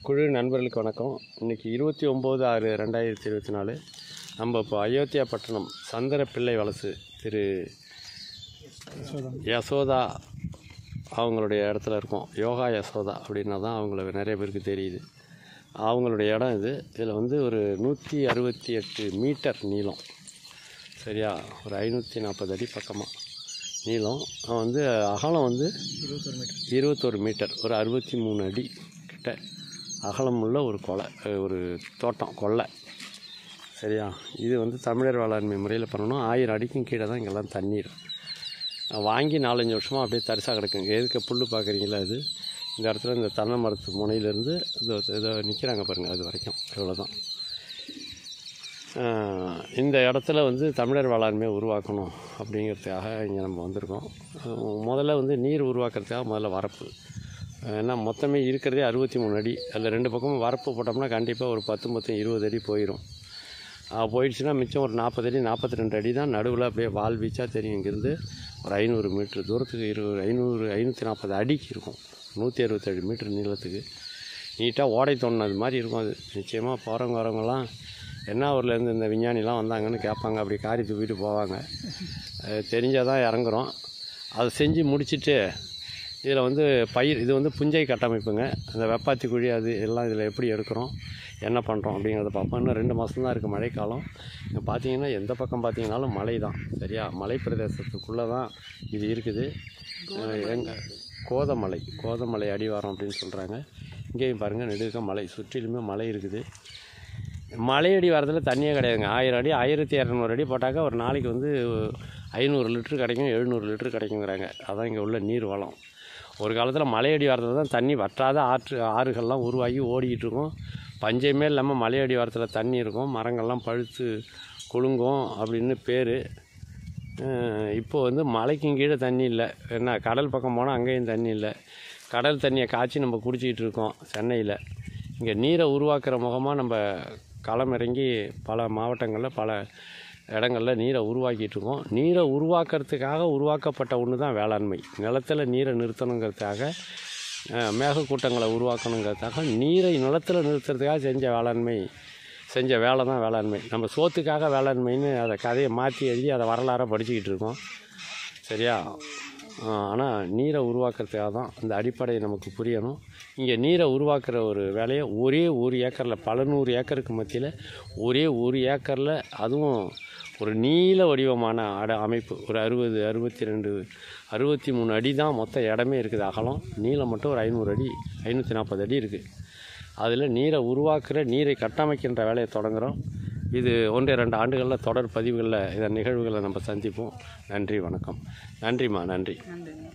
குழு நண்பர்களுக்கு வணக்கம். இன்றைக்கி 29/6/2024 நம்ம இப்போ அயோத்தியா பட்டணம் சந்திரப்பிள்ளை வலசு திரு யசோதா அவங்களுடைய இடத்துல இருக்கோம். யோகா யசோதா அப்படின்னா தான் அவங்கள நிறைய பேருக்கு தெரியுது. அவங்களுடைய இடம் இது. இதில் வந்து ஒரு 168 மீட்டர் நீளம், சரியா, ஒரு 540 அடி பக்கமாக நீளம். வந்து அகலம் வந்து 21 மீட்டர், ஒரு 63 அடி கிட்ட அகலம் உள்ள ஒரு ஒரு தோட்டம் கொல்லை, சரியா. இது வந்து தமிழர் வேளாண்மை முறையில் பண்ணணும். 1000 அடிக்கும் கீழே தான் இங்கெல்லாம் தண்ணீர். வாங்கி 4-5 வருஷமாக அப்படியே தரிசாக கிடக்குங்க. எதுக்கு புல் பார்க்குறீங்களா? அது இந்த இடத்துல இந்த தென்னை மரத்து முனையிலேருந்து இதை நிற்கிறாங்க பாருங்கள், அது வரைக்கும் இவ்வளோதான். இந்த இடத்துல வந்து தமிழர் வேளாண்மையை உருவாக்கணும் அப்படிங்கிறதுக்காக இங்கே நம்ம வந்திருக்கோம். முதல்ல வந்து நீர் உருவாக்குறதுக்காக முதல்ல வரப்பு. ஏன்னா மொத்தமே இருக்கிறதே 63 அடி. அதில் 2 பக்கமும் வரப்பு போட்டோம்னா கண்டிப்பாக ஒரு 10-20 அடி போயிடும். போயிடுச்சுன்னா மிச்சம் ஒரு 40 அடி 42 அடி தான் நடுவில் அப்படியே வால் வீச்சாக தெரியும். இங்கேருந்து ஒரு 500 மீட்ரு தூரத்துக்கு 540 அடிக்கு இருக்கும். 167 மீட்ரு நீளத்துக்கு நீட்டாக ஓடை தோணுனது மாதிரி இருக்கும். அது நிச்சயமாக போகிறவங்க வரவங்கலாம் என்ன ஊர்லேருந்து இந்த விஞ்ஞானிலாம் வந்தாங்கன்னு கேட்பாங்க. அப்படி காரி தூக்கிட்டு போவாங்க. தெரிஞ்சால் தான் இறங்குறோம். அதை செஞ்சு முடிச்சுட்டு இதில் வந்து இது வந்து புஞ்சை கட்டமைப்புங்க. அந்த வெப்பாத்தி குழி அது எல்லாம் இதில் எப்படி எடுக்கிறோம், என்ன பண்ணுறோம் அப்படிங்கிறத பார்ப்போம். இன்னும் 2 மாதம் தான் இருக்குது மழைக்காலம். இங்கே பார்த்தீங்கன்னா எந்த பக்கம் பார்த்தீங்கன்னாலும் மலை தான், சரியா. மலை பிரதேசத்துக்குள்ளே தான் இது இருக்குது. எங்கள் கோதமலை அடிவாரம் அப்படின்னு சொல்கிறாங்க. இங்கேயும் பாருங்கள், நெடுக்க மலை, சுற்றிலுமே மலை இருக்குது. மலை அடி வாரத்தில் தண்ணியே கிடையாதுங்க. 1000 அடி 1200 அடி போட்டாக்கா ஒரு நாளைக்கு வந்து 500 லிட்ரு கிடைக்கும், 700 லிட்ரு கிடைக்குங்கிறாங்க. அதான் இங்கே உள்ள நீர் வளம். ஒரு காலத்தில் மலையடி வாரத்தில் தான் தண்ணி வற்றாத ஆறுகள்லாம் உருவாகி ஓடிக்கிட்டு இருக்கும். பஞ்சமே இல்லாமல் மலையடி வாரத்தில் தண்ணி இருக்கும், மரங்கள்லாம் பழுத்து குலுங்கும் அப்படின்னு பேர். இப்போ வந்து மலைக்கும் கீழே தண்ணி இல்லை. என்ன, கடல் பக்கம் போனால் அங்கேயும் தண்ணி இல்லை. கடல் தண்ணியை காய்ச்சி நம்ம குடிச்சிக்கிட்டு இருக்கோம் சென்னையில். இங்கே நீரை உருவாக்குற முகமாக நம்ம களமிறங்கி பல மாவட்டங்களில் பல இடங்களில் நீரை உருவாக்கிட்டு இருக்கோம். நீரை உருவாக்குறதுக்காக உருவாக்கப்பட்ட ஒன்று தான் வேளாண்மை. நிலத்தில் நீரை நிறுத்தணுங்கிறதுக்காக, மேகக்கூட்டங்களை உருவாக்கணுங்கிறதுக்காக, நீரை நிலத்தில் நிறுத்துறதுக்காக செஞ்ச வேலை தான் வேளாண்மை. நம்ம சோத்துக்காக வேளாண்மைன்னு அதை கதையை மாற்றி எழுதி அதை வரலாறாக படிச்சுக்கிட்டு இருக்கோம், சரியா. ஆனால் நீரை உருவாக்குறதுக்காக தான் அந்த அடிப்படையை நமக்கு புரியணும். இங்கே நீரை உருவாக்குற ஒரு வேலையை ஒரே 1 ஏக்கரில், பல 100 ஏக்கருக்கு மத்தியில் ஒரே 1 ஏக்கரில், அதுவும் ஒரு நீள வடிவமான அமைப்பு, ஒரு 63 அடி தான் மொத்த இடமே இருக்குது. அகலம் நீளம் மட்டும் ஒரு 500 அடி 540 அடி இருக்குது. அதில் நீரை உருவாக்குற, நீரை கட்டமைக்கின்ற வேலையை தொடங்குகிறோம். இது 1-2 ஆண்டுகளில் தொடர் பதிவுகளில் இதன் நிகழ்வுகளை நம்ம சந்திப்போம். நன்றி, வணக்கம். நன்றிம்மா, நன்றி.